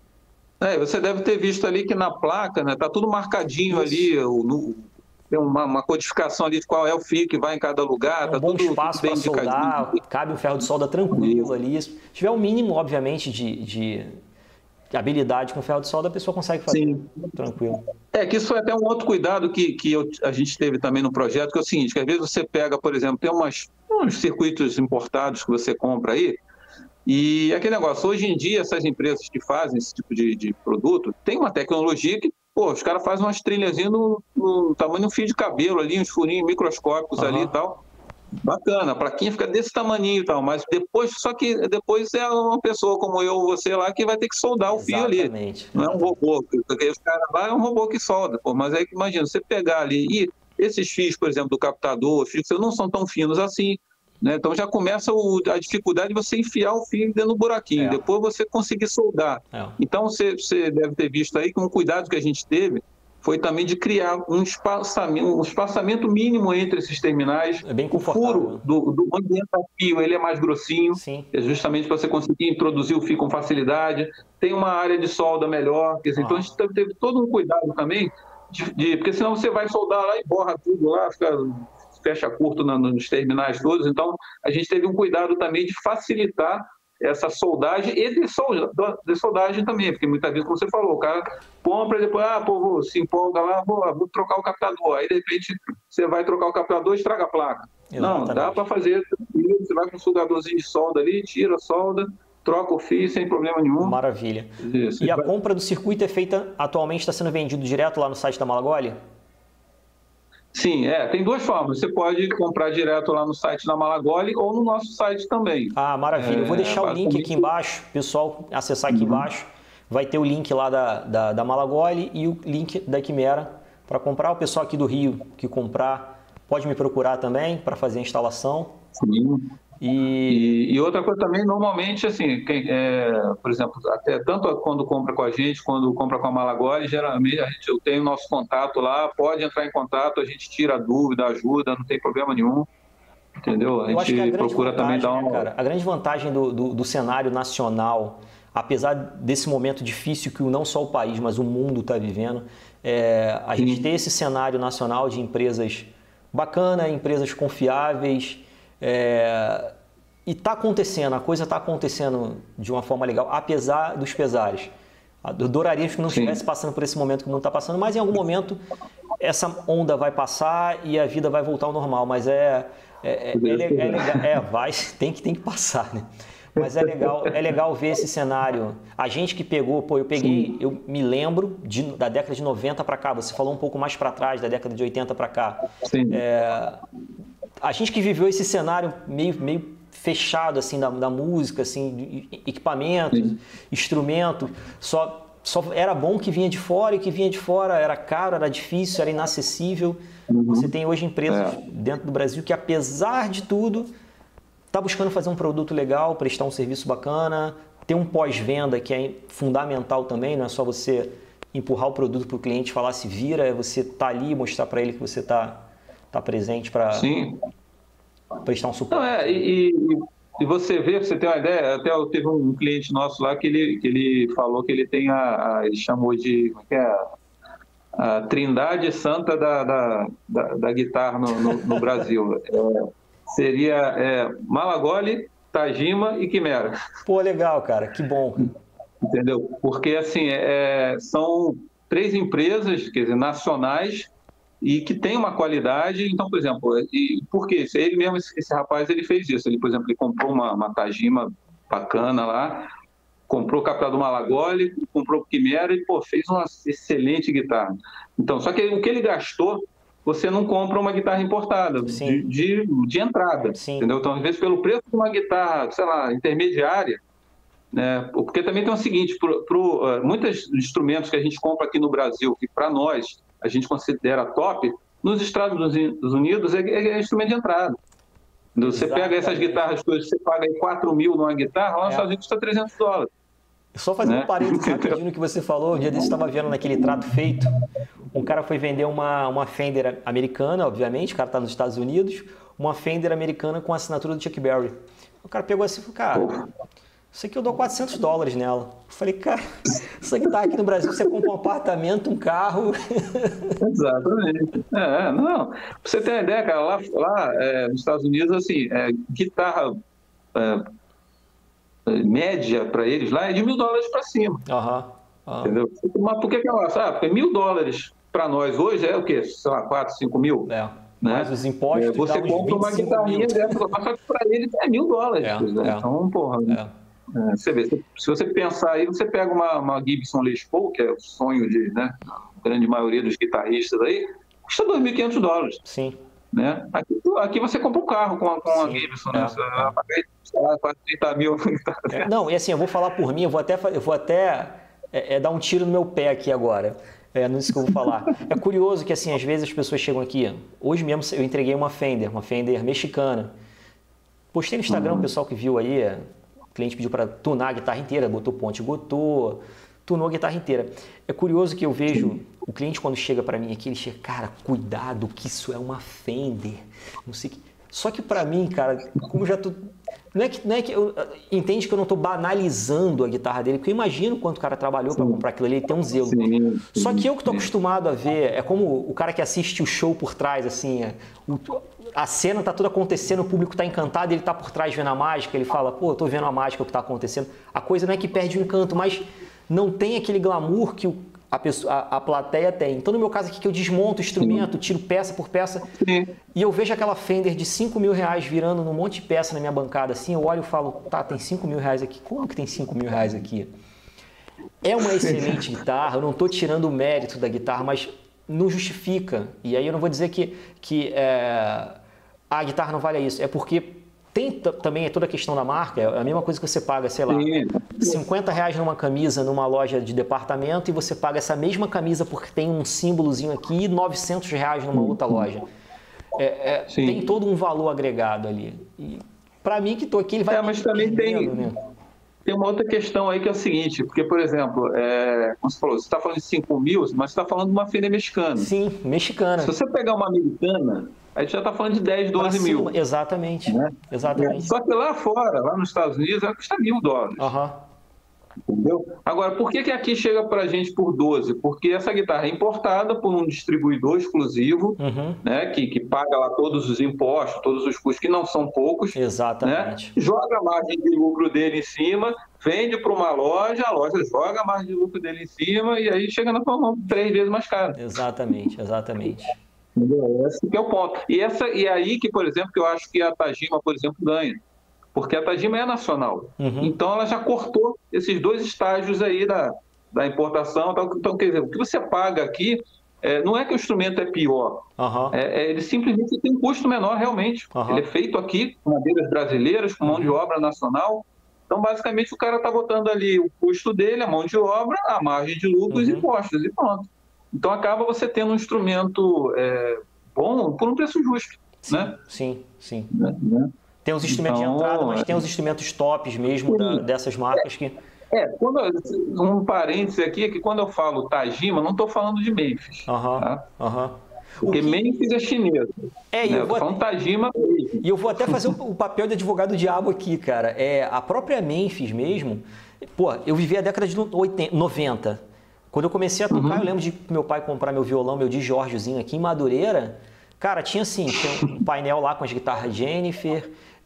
Você deve ter visto ali que na placa, né, tá tudo marcadinho ali, tem uma codificação ali de qual é o fio que vai em cada lugar. Tá bom espaço para soldar, cabe um ferro de solda tranquilo ali. Se tiver um mínimo, obviamente, de habilidade com ferro de solda, a pessoa consegue fazer tranquilo. Que isso foi até um outro cuidado que a gente teve também no projeto, que é o seguinte, que às vezes você pega, por exemplo, tem uns circuitos importados que você compra aí, e aquele negócio, hoje em dia, essas empresas que fazem esse tipo de produto, tem uma tecnologia que, os caras fazem umas trilhazinhas no tamanho de um fio de cabelo ali, uns furinhos microscópicos ali e tal. Bacana, a plaquinha fica desse tamaninho e tal, mas depois é uma pessoa como eu ou você lá que vai ter que soldar o fio ali. Não é um robô, porque os caras lá é um robô que solda, mas aí imagina, você pegar ali, e esses fios, por exemplo, do captador, fios não são tão finos assim, né? Então já começa a dificuldade de você enfiar o fio dentro do buraquinho, depois você conseguir soldar. Então você deve ter visto aí que um cuidado que a gente teve foi também de criar um espaçamento mínimo entre esses terminais. É bem confortável. O furo do onde entra o fio, ele é mais grossinho, justamente para você conseguir introduzir o fio com facilidade. Tem uma área de solda melhor, quer dizer, então a gente teve todo um cuidado também, porque senão você vai soldar lá e borra tudo lá, fecha curto nos terminais todos. Então a gente teve um cuidado também de facilitar essa soldagem e de soldagem também, porque muitas vezes, como você falou, o cara compra e depois se empolga lá, vou trocar o captador, aí de repente você vai trocar o captador e estraga a placa. Exatamente. Não, dá para fazer, você vai com um sugadorzinho de solda ali, tira a solda, troca o fio sem problema nenhum. Maravilha. E a compra do circuito é feita, atualmente está sendo vendido direto lá no site da Malagoli? Sim, tem duas formas. Você pode comprar direto lá no site da Malagoli ou no nosso site também. Maravilha. Eu vou deixar o link aqui embaixo, pessoal acessar aqui embaixo. Vai ter o link lá da Malagoli e o link da Quimera para comprar. O pessoal aqui do Rio que comprar pode me procurar também para fazer a instalação. Sim. E outra coisa também, normalmente, assim, por exemplo, até tanto quando compra com a gente, quando compra com a Malagoli, geralmente eu tenho nosso contato lá, pode entrar em contato, a gente tira a dúvida, ajuda, não tem problema nenhum, entendeu? A gente procura também dar uma... Cara, a grande vantagem do cenário nacional, apesar desse momento difícil que não só o país, mas o mundo está vivendo, a gente tem esse cenário nacional de empresas bacanas, empresas confiáveis, e está acontecendo, a coisa está acontecendo de uma forma legal, apesar dos pesares. Eu adoraria que não estivesse passando por esse momento que o mundo está passando, mas em algum momento essa onda vai passar e a vida vai voltar ao normal. Mas legal, tem que passar, né? Mas é legal ver esse cenário. A gente que pegou, eu me lembro da década de 90 para cá, você falou um pouco mais para trás, da década de 80 para cá. A gente que viveu esse cenário meio fechado assim da música, assim, equipamentos, instrumento, só era bom que vinha de fora, e que vinha de fora era caro, era difícil, era inacessível. Você tem hoje empresas dentro do Brasil que, apesar de tudo, está buscando fazer um produto legal, prestar um serviço bacana, ter um pós-venda que é fundamental também, não é só você empurrar o produto para o cliente, falar se vira, é você tá ali e mostrar para ele que você tá presente para prestar um suporte. Não, e você vê, pra você ter uma ideia, até teve um cliente nosso lá que ele falou que ele tem ele chamou de, como é que é? A Trindade Santa da guitarra no Brasil. Seria Malagoli, Tajima e Quimera. Pô, legal, cara, que bom. Entendeu? Porque, assim, são 3 empresas, quer dizer, nacionais, e que tem uma qualidade. Então, por exemplo, por quê? Ele mesmo, esse rapaz, ele fez isso. Ele, por exemplo, ele comprou uma Tajima bacana lá, comprou o captador Malagoli, comprou o Quimera e, fez uma excelente guitarra. Então, só que o que ele gastou, você não compra uma guitarra importada de entrada, entendeu? Então, às vezes, pelo preço de uma guitarra, sei lá, intermediária, né? Porque também tem o seguinte, muitos instrumentos que a gente compra aqui no Brasil, que para nós a gente considera top, nos Estados Unidos é instrumento de entrada. Você pega essas guitarras que você paga aí 4 mil numa guitarra, lá nos Estados Unidos custa $300. Só fazendo um parênteses rapidinho no que você falou, um dia desse eu estava vendo naquele Trato Feito, um cara foi vender uma Fender americana, obviamente, o cara está nos Estados Unidos, uma Fender americana com a assinatura do Chuck Berry. O cara pegou assim e falou, cara, isso aqui eu dou $400 nela. Eu falei, cara, isso aqui tá aqui no Brasil, você compra um apartamento, um carro. Exatamente. Não. Pra você ter uma ideia, cara, lá nos Estados Unidos, assim, guitarra média para eles lá é de $1.000 para cima. Entendeu? Mas por que ela sabe? Porque $1.000 para nós hoje é o quê? Sei lá, 4, 5 mil? Né? Mas os impostos você compra uma guitarrinha dessa, só que para eles é $1.000. Né? Então, porra. Você vê, se você pensar aí, você pega uma Gibson Les Paul, que é o sonho de, né, a grande maioria dos guitarristas aí, custa $2.500. Sim. Né? Aqui você compra um carro com a Gibson, né? Você vai pagar, sei lá, quase 30 mil. Não, e assim, eu vou falar por mim, eu vou até dar um tiro no meu pé aqui agora. Nisso que eu vou falar. É curioso que, assim, às vezes as pessoas chegam aqui. Hoje mesmo eu entreguei uma Fender mexicana. Postei no Instagram, o pessoal que viu aí, o cliente pediu para tunar a guitarra inteira, botou ponte, tunou a guitarra inteira. É curioso que eu vejo o cliente quando chega para mim aqui, ele chega, cara, cuidado que isso é uma Fender, não sei o que. Só que para mim, cara, como já tô... Não é que eu entende que eu não estou banalizando a guitarra dele, porque eu imagino quanto o cara trabalhou para comprar aquilo ali, ele tem um zelo. Só que eu que estou acostumado a ver, é como o cara que assiste o show por trás, assim, a cena tá toda acontecendo, o público tá encantado, ele tá por trás vendo a mágica, ele fala, pô, eu tô vendo a mágica, o que tá acontecendo. A coisa não é que perde o encanto, mas não tem aquele glamour que a plateia tem. Então, no meu caso aqui, que eu desmonto o instrumento, tiro peça por peça, e eu vejo aquela Fender de R$5.000 virando num monte de peça na minha bancada, assim, eu olho e falo, tá, tem R$5.000 aqui. Como que tem R$5.000 aqui? É uma excelente guitarra, eu não estou tirando o mérito da guitarra, mas não justifica. E aí eu não vou dizer que a guitarra não vale isso. É porque tem também toda a questão da marca, é a mesma coisa que você paga, sei lá, R$50 numa camisa numa loja de departamento e você paga essa mesma camisa porque tem um símbolozinho aqui e R$900 numa outra loja. Tem todo um valor agregado ali. E para mim que estou aqui, ele vai... mas também tem uma outra questão aí que é o seguinte, porque, por exemplo, como você falou, você está falando de 5 mil, mas você está falando de uma Fender mexicana. Sim, mexicana. Se você pegar uma americana, a gente já está falando de 10, 12 mil. Exatamente. Né? Exatamente. Só que lá fora, lá nos Estados Unidos, ela custa $1.000. Entendeu? Agora, por que aqui chega para a gente por 12? Porque essa guitarra é importada por um distribuidor exclusivo, né, que paga lá todos os impostos, todos os custos, que não são poucos. Exatamente. Né, joga a margem de lucro dele em cima, vende para uma loja, a loja joga a margem de lucro dele em cima e aí chega na tua mão 3 vezes mais caro. Exatamente. Entendeu? Esse que é o ponto. E aí que, por exemplo, que eu acho que a Tajima, por exemplo, ganha. Porque a Tajima é nacional. Então, ela já cortou esses 2 estágios aí da importação. Então, quer dizer, o que você paga aqui, não é que o instrumento é pior. Ele simplesmente tem um custo menor, realmente. Ele é feito aqui com madeiras brasileiras, com mão de obra nacional. Então, basicamente, o cara está botando ali o custo dele, a mão de obra, a margem de lucro e os impostos, e pronto. Então, acaba você tendo um instrumento bom por um preço justo. Sim, né? Sim. Tem os instrumentos de entrada, mas tem os instrumentos tops mesmo dessas marcas que Um parêntese aqui é que quando eu falo Tajima, não estou falando de Memphis. Tá? Porque Memphis é chinesa. Eu tô falando Tajima. E eu vou até fazer o papel de advogado diabo aqui, cara. A própria Memphis mesmo, pô, eu vivi a década de 90. Quando eu comecei a tocar, eu lembro de meu pai comprar meu violão, meu Di Giorgiozinho aqui em Madureira. Cara, tinha um painel lá com as guitarras Jennifer,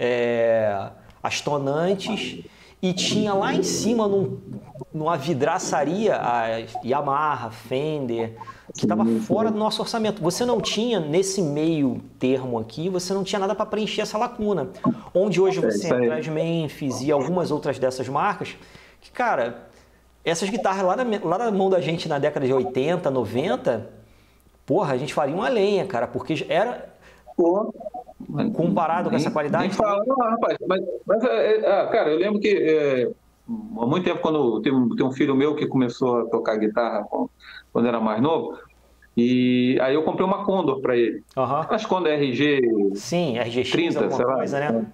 as tonantes, e tinha lá em cima, numa vidraçaria, a Yamaha, Fender, que estava fora do nosso orçamento. Você não tinha, nesse meio termo aqui, você não tinha nada para preencher essa lacuna. Onde hoje você entra as Memphis e algumas outras dessas marcas, que, cara, essas guitarras lá na mão da gente na década de 80, 90, porra, a gente faria uma lenha, cara, porque era... comparado com essa qualidade... rapaz, cara, eu lembro que há muito tempo, quando tem um filho meu que começou a tocar guitarra quando era mais novo, e aí eu comprei uma Condor para ele. As Condor RG... Sim, RGX, 30, sei lá, coisa, né?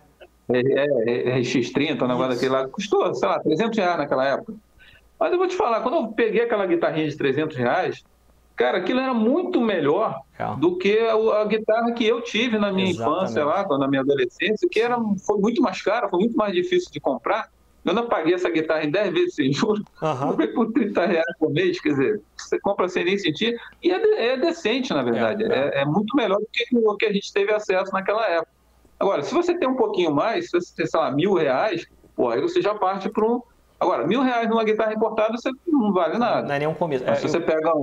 RX30, um negócio daquele lá, custou, sei lá, R$300 naquela época. Mas eu vou te falar, quando eu peguei aquela guitarrinha de R$300, cara, aquilo era muito melhor do que a guitarra que eu tive na minha infância, lá, na minha adolescência, que foi muito mais cara, foi muito mais difícil de comprar. Eu não paguei essa guitarra em 10 vezes sem juros, comprei por R$30 por mês, quer dizer, você compra sem nem sentir, e é decente, na verdade, é muito melhor do que o que a gente teve acesso naquela época. Agora, se você tem um pouquinho mais, se você tem, sei lá, R$1.000, pô, aí você já parte para um... Agora, R$1.000 numa guitarra importada, você não vale nada. Não é nenhum começo. Se você pega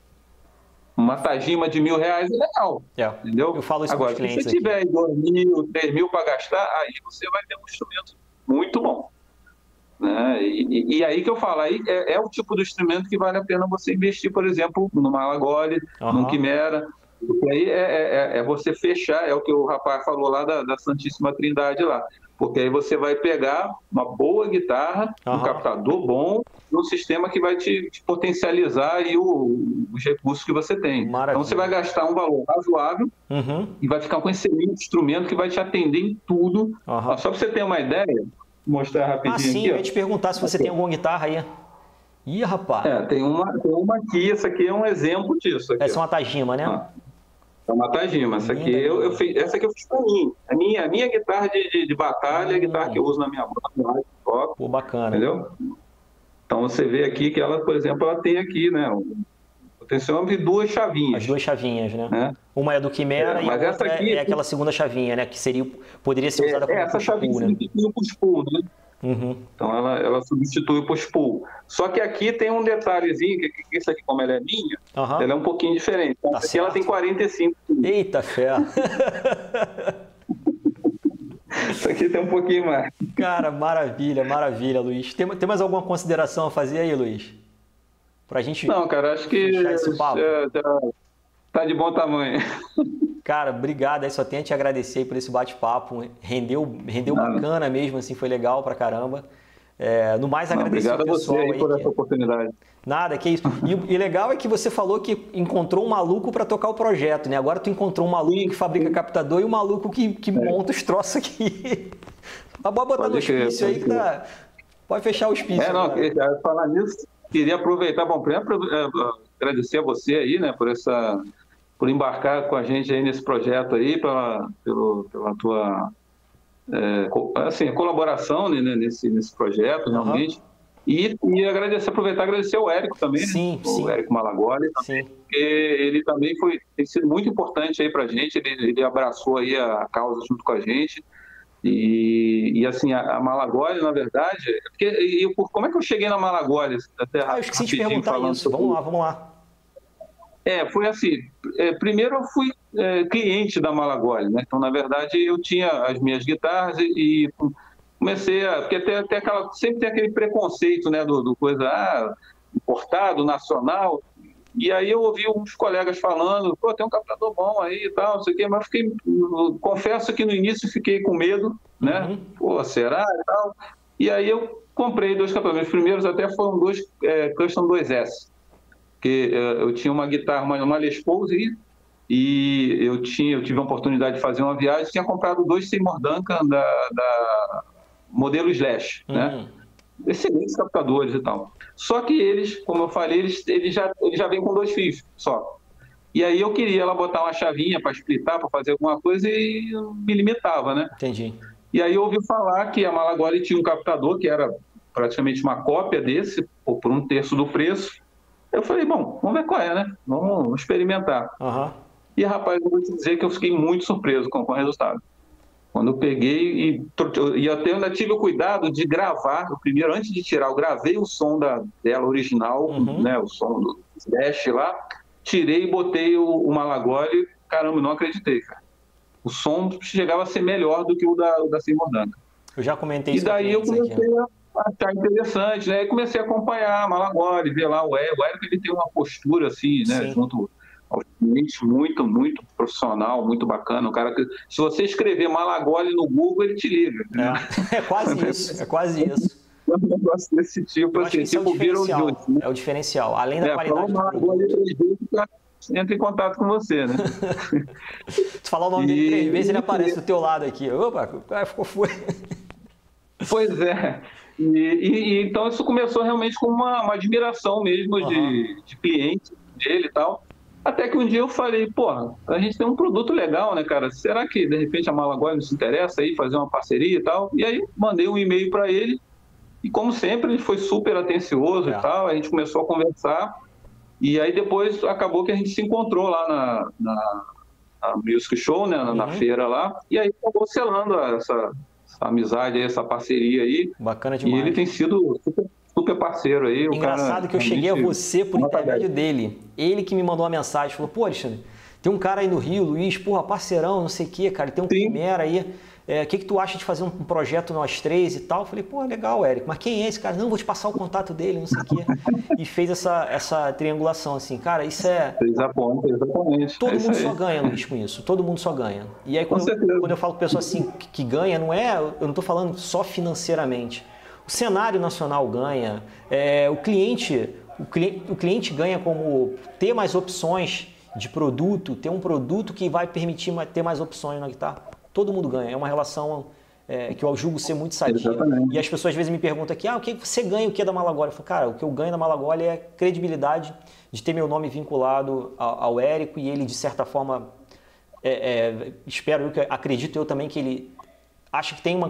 uma Tajima de R$1.000, é legal, entendeu? Eu falo isso agora, com os clientes se você tiver R$2.000, R$3.000 para gastar, aí você vai ter um instrumento muito bom. Né? E aí que eu falo, aí é o tipo do instrumento que vale a pena você investir, por exemplo, no Malagoli, no Quimera, porque aí é você fechar, é o que o rapaz falou lá da Santíssima Trindade lá, porque aí você vai pegar uma boa guitarra, um captador bom, um sistema que vai te potencializar aí os recursos que você tem. Maravilha. Então você vai gastar um valor razoável e vai ficar com um excelente instrumento que vai te atender em tudo. Só para você ter uma ideia, mostrar rapidinho sim, aqui. Eu ia te perguntar se você tem alguma guitarra aí. Ih, rapaz. Tem uma aqui, essa aqui é um exemplo disso. Aqui, essa é uma Tajima, né? É uma Tajima. Essa aqui essa aqui eu fiz para mim. A minha guitarra de batalha, a guitarra que eu uso na minha banda. Pô, bacana. Entendeu? Então você vê aqui que ela, por exemplo, ela tem aqui, né? Potenciômetro e duas chavinhas. As duas chavinhas, né? Uma é do Quimera e a outra aqui, é aquela segunda chavinha, né? Que poderia ser usada como essa chavinha substitui o push-pull, né? Então ela substitui o push-pull. Só que aqui tem um detalhezinho, que isso aqui, como ela é minha, ela é um pouquinho diferente. Então, aqui ela tem 45. Eita fé! Isso aqui tem um pouquinho mais. Cara, maravilha, Luiz. Tem mais alguma consideração a fazer aí, Luiz? Pra gente... Não, cara, acho que tá de bom tamanho. Cara, obrigado aí, só tenho a te agradecer aí por esse bate-papo, rendeu bacana mesmo, assim, foi legal pra caramba. No mais, agradecer o pessoal aí por essa oportunidade. Nada, que isso. E legal é que você falou que encontrou um maluco para tocar o projeto, né? Agora tu encontrou um maluco que fabrica captador e um maluco que monta os troços aqui. Mas pode botar no hospício aí que tá... Pode fechar o hospício. Falar nisso, queria aproveitar, primeiro agradecer a você aí, né, por embarcar com a gente aí nesse projeto aí, pela tua colaboração, né, nesse projeto, realmente. E aproveitar e agradecer ao Érico também, sim, né? O Érico Malagoli, porque ele também tem sido muito importante aí pra gente, ele abraçou aí a causa junto com a gente. E assim, a Malagoli, na verdade, como é que eu cheguei na Malagoli? Eu esqueci de perguntar isso, vamos lá. Foi assim, primeiro eu fui cliente da Malagoli, né? Então, na verdade, eu tinha as minhas guitarras e comecei porque sempre tem aquele preconceito, né, do coisa, importado, nacional, e aí eu ouvi uns colegas falando, pô, tem um captador bom aí e tal, não sei o quê, mas confesso que no início fiquei com medo, né, pô, será e tal, e aí eu comprei 2 captadores, os primeiros até foram 2 Custom 2S, porque eu tinha uma guitarra, uma Les Paul, e eu tive a oportunidade de fazer uma viagem, tinha comprado 2 Seymour Duncan da modelo Slash, né? excelentes captadores e tal. Só que eles, como eu falei, eles já vêm com 2 fios só. E aí eu queria ela botar uma chavinha para splitar, para fazer alguma coisa, e eu me limitava, né? Entendi. E aí eu ouvi falar que a Malagoli tinha um captador que era praticamente uma cópia desse, ou por 1/3 do preço. Eu falei, bom, vamos ver qual é, né? Vamos experimentar. Uhum. E, rapaz, eu vou te dizer que eu fiquei muito surpreso com o resultado. Quando eu peguei e até ainda tive o cuidado de gravar, primeiro, antes de tirar, eu gravei o som dela original, né, o som do Dash lá, tirei e botei o Malagoli, caramba, não acreditei, cara. O som chegava a ser melhor do que o da Seymour Duncan. Eu já comentei isso. E daí eu comecei a achar interessante, né? E comecei a acompanhar a Malagoli, ver lá o Érico. Ele tem uma postura assim, né? Sim. Junto ao cliente, muito, muito profissional, muito bacana. O cara que, se você escrever Malagoli no Google, ele te liga. É quase isso, é quase isso. É um negócio desse tipo, assim, tipo é o diferencial. Além da qualidade do produto, entra em contato com você, né? Tu falar o nome dele 3 vezes, ele aparece do teu lado aqui. Opa, o cara foi. Pois é. Então isso começou realmente com uma admiração mesmo de cliente dele e tal. Até que um dia eu falei, porra, a gente tem um produto legal, né, cara? Será que de repente a Malagoli nos interessa aí fazer uma parceria e tal? E aí mandei um e-mail para ele e, como sempre, ele foi super atencioso e tal. A gente começou a conversar. E aí depois acabou que a gente se encontrou lá na Music Show, né, na feira lá, e aí acabou selando essa amizade, essa parceria aí. Bacana demais. E ele tem sido super parceiro aí. Engraçado que eu cheguei a você por intermédio dele. Ele que me mandou uma mensagem, falou, pô, Alexandre, tem um cara aí no Rio, Luiz, porra, parceirão, não sei o quê, cara, tem um Quimera aí. O que tu acha de fazer um projeto nós 3 e tal? Eu falei, pô, legal, Érico, mas quem é esse cara? Não, vou te passar o contato dele, não sei o quê. E fez essa triangulação, assim, cara, isso é... Exatamente. Todo mundo só ganha, Luiz, com isso, todo mundo só ganha. E aí, quando eu falo com pessoa assim, que ganha, eu não estou falando só financeiramente. O cenário nacional ganha, o cliente ganha como ter mais opções de produto, ter um produto que vai permitir ter mais opções na guitarra. Todo mundo ganha, é uma relação que eu julgo ser muito sadia. Exatamente. E as pessoas às vezes me perguntam aqui, o que você ganha, o que é da Malagoli? Eu falo, cara, o que eu ganho da Malagoli é credibilidade de ter meu nome vinculado ao Érico e ele, de certa forma, acredito eu também que ele acha que tem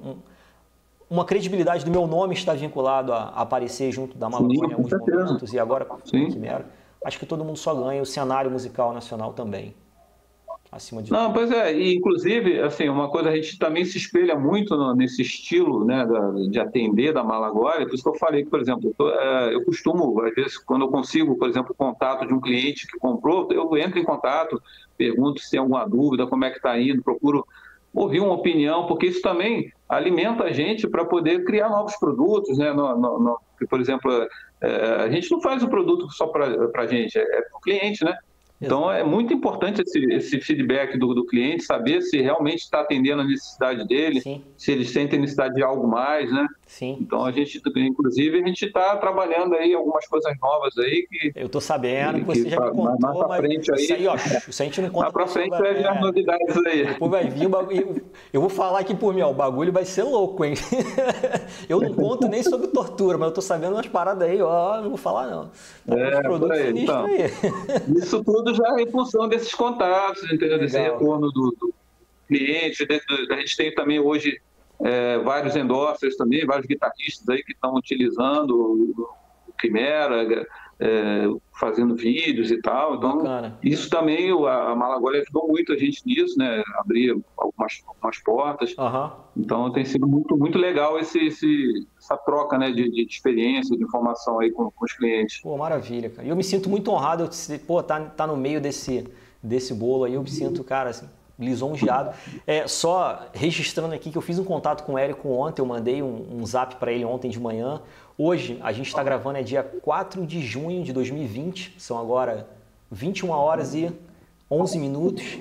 uma credibilidade do meu nome estar vinculado a aparecer junto da Malagoli em alguns momentos e agora com o Quimera. Acho que todo mundo só ganha, o cenário musical nacional também. Acima de tudo. Não, pois é, e inclusive, assim, uma coisa, a gente também se espelha muito nesse estilo, né, de atender da Malagoli, por isso que eu falei que, por exemplo, eu costumo, às vezes, quando eu consigo, por exemplo, o contato de um cliente que comprou, eu entro em contato, pergunto se tem alguma dúvida, como é que está indo, procuro ouvir uma opinião, porque isso também alimenta a gente para poder criar novos produtos, né, por exemplo, a gente não faz o produto só para a gente, é para o cliente, né? Então, é muito importante esse feedback do cliente, saber se realmente está atendendo a necessidade dele, Sim. se eles sentem necessidade de algo mais, né? Sim. Então, inclusive, a gente está trabalhando aí algumas coisas novas aí que... Eu estou sabendo que você já me contou, mais pra frente aí, isso aí, ó, isso a gente não conta. Mais pra frente vai vir as novidades aí. Depois vai vir o bagulho, eu vou falar aqui por mim, ó, o bagulho vai ser louco, hein? Eu não conto nem sobre tortura, mas eu estou sabendo umas paradas aí, ó, não vou falar não. Tá produtos sinistros aí. Isso tudo já em função desses contatos, entendeu? Desse retorno do cliente. A gente tem também hoje vários endorsers também, vários guitarristas aí que estão utilizando o Quimera, fazendo vídeos e tal. Então, Bacana. Isso também, a Malagoli ajudou muito a gente nisso, né? Abrir algumas portas. Então tem sido muito, muito legal essa troca, né, de experiência, de informação aí com os clientes. Pô, maravilha, cara. E eu me sinto muito honrado, tá no meio desse bolo aí, eu me sinto, cara, assim, lisonjeado. Só registrando aqui que eu fiz um contato com o Érico ontem, eu mandei um zap para ele ontem de manhã. Hoje, a gente está gravando, é dia 4 de junho de 2020, são agora 21 horas e 11 minutos.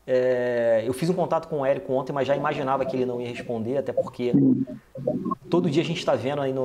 Eu fiz um contato com o Érico ontem, mas já imaginava que ele não ia responder, até porque todo dia a gente está vendo aí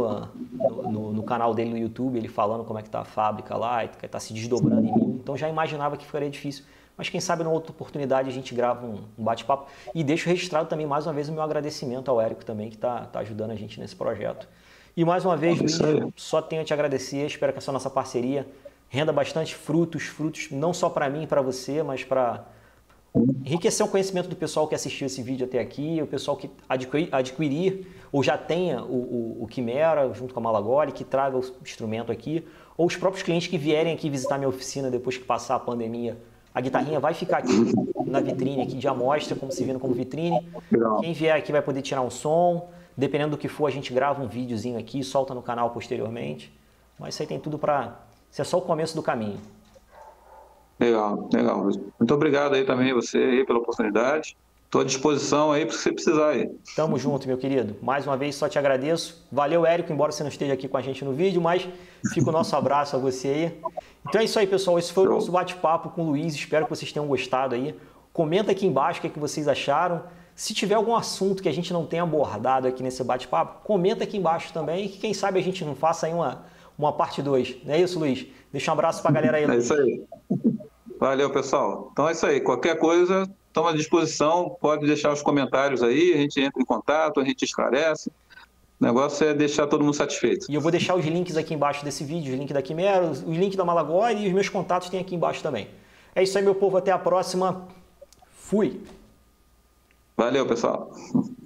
no canal dele no YouTube, ele falando como é que está a fábrica lá, e que está se desdobrando em mim. Então já imaginava que ficaria difícil. Mas quem sabe, numa outra oportunidade, a gente grava um bate-papo. E deixo registrado também, mais uma vez, o meu agradecimento ao Érico também, que está ajudando a gente nesse projeto. E mais uma vez, Luiz, só tenho a te agradecer. Espero que essa nossa parceria renda bastante frutos não só para mim e para você, mas para enriquecer o conhecimento do pessoal que assistiu esse vídeo até aqui, o pessoal que adquirir ou já tenha o Quimera junto com a Malagoli, que traga o instrumento aqui, ou os próprios clientes que vierem aqui visitar minha oficina depois que passar a pandemia. A guitarrinha vai ficar aqui na vitrine aqui de amostra, como se vendo como vitrine. Quem vier aqui vai poder tirar um som. Dependendo do que for, a gente grava um videozinho aqui e solta no canal posteriormente. Mas isso aí tem tudo para... Isso é só o começo do caminho. Legal, legal. Muito obrigado aí também você aí pela oportunidade. Estou à disposição aí para você precisar aí. Tamo junto, meu querido. Mais uma vez, só te agradeço. Valeu, Érico, embora você não esteja aqui com a gente no vídeo, mas fica o nosso abraço a você aí. Então é isso aí, pessoal. Esse foi o nosso bate-papo com o Luiz. Espero que vocês tenham gostado aí. Comenta aqui embaixo o que vocês acharam. Se tiver algum assunto que a gente não tenha abordado aqui nesse bate-papo, comenta aqui embaixo também, que quem sabe a gente não faça aí uma parte 2. Não é isso, Luiz? Deixa um abraço para a galera aí, Luiz. É isso aí. Valeu, pessoal. Então é isso aí. Qualquer coisa, estamos à disposição. Pode deixar os comentários aí, a gente entra em contato, a gente esclarece. O negócio é deixar todo mundo satisfeito. E eu vou deixar os links aqui embaixo desse vídeo, os links da Quimera, os links da Malagoli e os meus contatos tem aqui embaixo também. É isso aí, meu povo. Até a próxima. Fui! Valeu, pessoal.